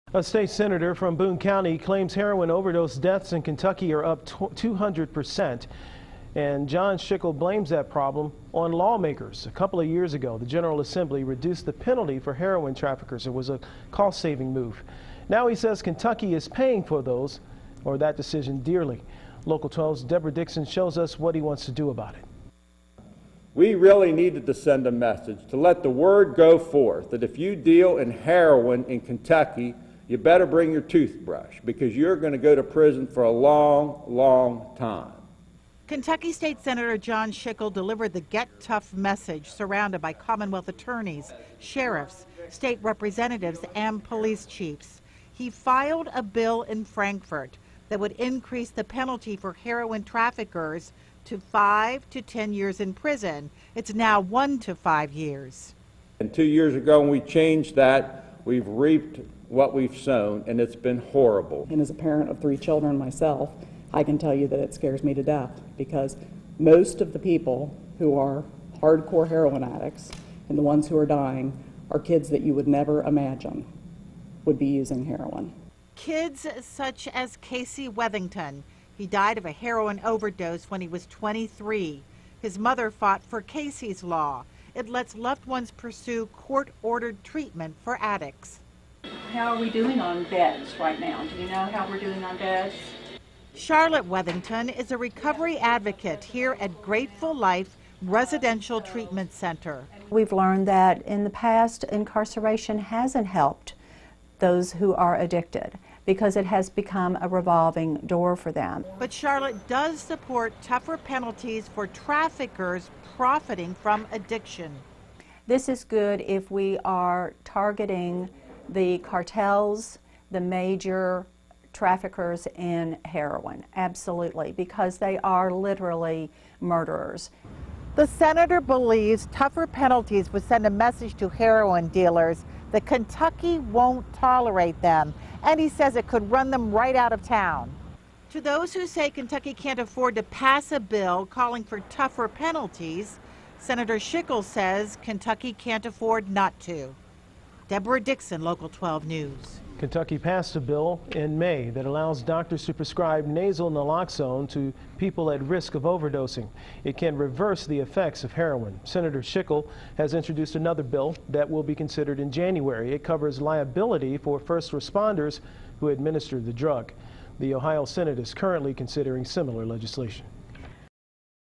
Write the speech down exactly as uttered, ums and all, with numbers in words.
A state senator from Boone County claims heroin overdose deaths in Kentucky are up two hundred percent. And John Schickel blames that problem on lawmakers. A couple of years ago, the General Assembly reduced the penalty for heroin traffickers. It was a cost-saving move. Now he says Kentucky is paying for those, or that decision, dearly. Local twelve's Deborah Dixon shows us what he wants to do about it. We really needed to send a message to let the word go forth that if you deal in heroin in Kentucky, you better bring your toothbrush because you're going to go to prison for a long, long time. Kentucky State Senator John Schickel delivered the Get Tough message surrounded by Commonwealth attorneys, sheriffs, state representatives, and police chiefs. He filed a bill in Frankfort that would increase the penalty for heroin traffickers to five to ten years in prison. It's now one to five years. And two years ago when we changed that, we've reaped what we've sown, and it's been horrible. And as a parent of three children myself, I can tell you that it scares me to death because most of the people who are hardcore heroin addicts and the ones who are dying are kids that you would never imagine would be using heroin. Kids such as Casey Wethington. He died of a heroin overdose when he was twenty-three. His mother fought for Casey's Law. It lets loved ones pursue court-ordered treatment for addicts. How are we doing on beds right now? Do you know how we're doing on beds? Charlotte Wethington is a recovery advocate here at Grateful Life Residential Treatment Center. We've learned that in the past, incarceration hasn't helped those who are addicted because it has become a revolving door for them. But Charlotte does support tougher penalties for traffickers profiting from addiction. This is good if we are targeting the cartels, the major traffickers in heroin, absolutely, because they are literally murderers. The senator believes tougher penalties would send a message to heroin dealers that Kentucky won't tolerate them, and he says it could run them right out of town. To those who say Kentucky can't afford to pass a bill calling for tougher penalties, Senator Schickel says Kentucky can't afford not to. Deborah Dixon, Local twelve News. Kentucky passed a bill in May that allows doctors to prescribe nasal naloxone to people at risk of overdosing. It can reverse the effects of heroin. Senator Schickel has introduced another bill that will be considered in January. It covers liability for first responders who administer the drug. The Ohio Senate is currently considering similar legislation.